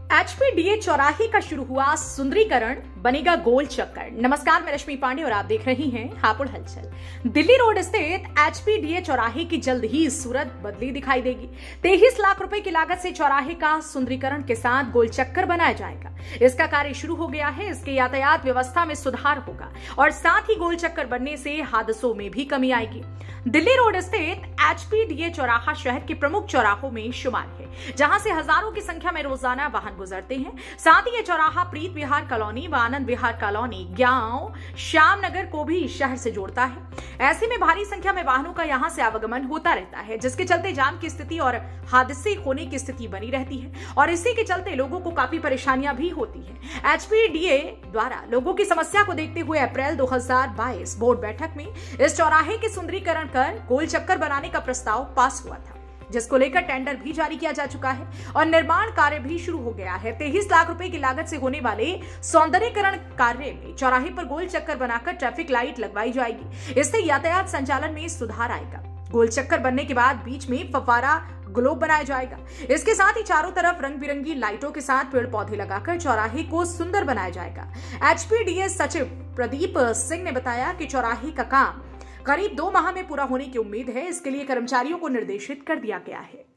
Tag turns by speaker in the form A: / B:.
A: HPDA चौराहे का शुरू हुआ सुंदरीकरण, बनेगा गोल चक्कर। नमस्कार, मैं रश्मि पांडे और आप देख रही हैं हापुड़ हलचल। दिल्ली रोड स्थित एचपीडीए चौराहे की जल्द ही सूरत बदली दिखाई देगी। 23 लाख रुपए की लागत से चौराहे का सुंदरीकरण के साथ गोल चक्कर बनाया जाएगा। इसका कार्य शुरू हो गया है। इसके यातायात व्यवस्था में सुधार होगा और साथ ही गोल चक्कर बनने से हादसों में भी कमी आएगी। दिल्ली रोड स्थित एचपीडीए चौराहा शहर के प्रमुख चौराहों में शुमार है, जहां से हजारों की संख्या में रोजाना वाहन गुजरते हैं। साथ ही ये चौराहा प्रीत विहार कॉलोनी व आनंद विहार कॉलोनी, गांव श्यामनगर को भी शहर से जोड़ता है। ऐसे में भारी संख्या में वाहनों का यहां से आवागमन होता रहता है, जिसके चलते जाम की स्थिति और हादसे होने की स्थिति बनी रहती है और इसी के चलते लोगों को काफी परेशानियां भी होती है। एचपीडीए द्वारा लोगों की समस्या को देखते हुए अप्रैल 2022 बोर्ड बैठक में इस चौराहे के सुंदरीकरण कर गोल चक्कर बनाने का प्रस्ताव पास हुआ था, जिसको लेकर टेंडर भी जारी किया जा चुका है और निर्माण कार्य भी शुरू हो गया है। 23 लाख रुपए की लागत से होने वाले सौंदर्यीकरण कार्य में चौराहे पर गोल चक्कर बनाकर ट्रैफिक लाइट लगवाई जाएगी। इससे यातायात संचालन में सुधार आएगा। गोल चक्कर बनने के बाद बीच में फव्वारा ग्लोब बनाया जाएगा। इसके साथ ही चारों तरफ रंग बिरंगी लाइटों के साथ पेड़ पौधे लगाकर चौराहे को सुंदर बनाया जाएगा। एचपीडीए सचिव प्रदीप सिंह ने बताया कि चौराहे का काम करीब 2 माह में पूरा होने की उम्मीद है। इसके लिए कर्मचारियों को निर्देशित कर दिया गया है।